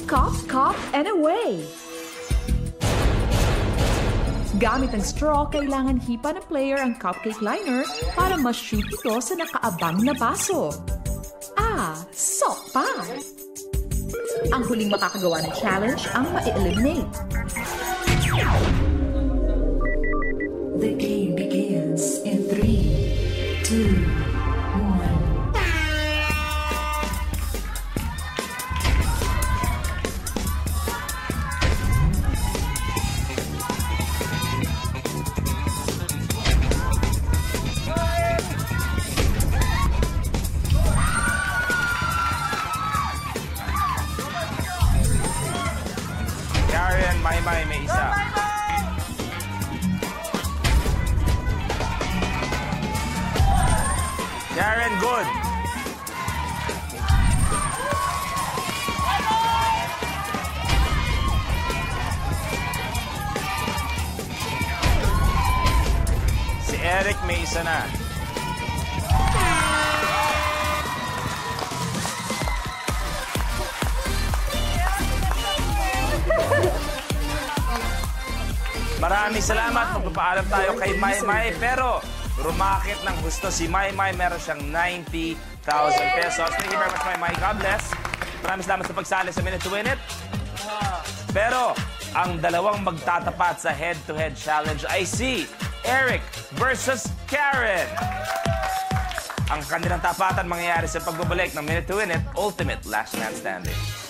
Cop, cop, and away! Gamit ang straw, kailangan hipa ng player ang cupcake liner para ma-shoot ito sa nakaabang na baso. Sopa! Ang huling makakagawa ng challenge ang ma-eliminate. The game begins in 3, 2, 1. Karen, Maymay, may isa. Karen, good. Si Eric, may isa na. Maraming salamat. Magpapaalam tayo kay Maymay. Pero rumakit ng gusto si Maymay. Meron siyang 90,000 pesos. Thank you very much, Maymay. God bless. Maraming salamat sa pagsali sa Minute to Win It. Pero ang dalawang magtatapat sa head-to-head challenge ay si Eric versus Karen. Ang kanilang tapatan mangyayari sa pagbabalik ng Minute to Win It, Ultimate Last Man Standing.